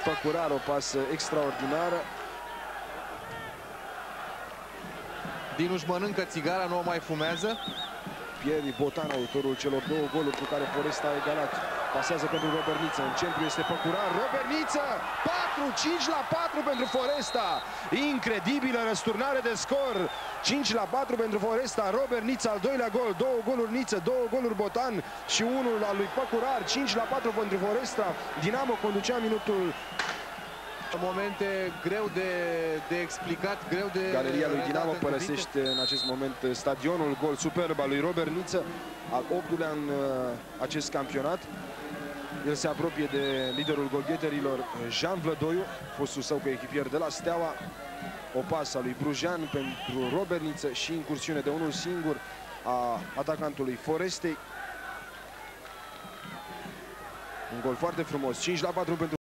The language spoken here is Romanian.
Păcurar, o pasă extraordinară. Dinu își mănâncă țigara, nu o mai fumează. Pieri Botan, autorul celor două goluri cu care Foresta a egalat. Pasează pentru Robert Niță. În centru este Păcurar. Robert Niță! 4-5-4 pentru Foresta. Incredibilă răsturnare de scor. 5-4 pentru Foresta. Robert Niță, al doilea gol. Două goluri Niță, două goluri Botan și unul al lui Păcurar. 5-4 pentru Foresta. Dinamo conducea minutul. Momente greu de explicat, greu de... Galeria lui Dinamo părăsește în acest moment stadionul. Gol superb al lui Robert Niță, al 8-lea în acest campionat. El se apropie de liderul golgheterilor, Jean Vlădoiu, fostul său coechipier de la Steaua. O pasă a lui Brujan pentru Robert Niță și incursiune de unul singur a atacantului Forestei. Un gol foarte frumos, 5-4 pentru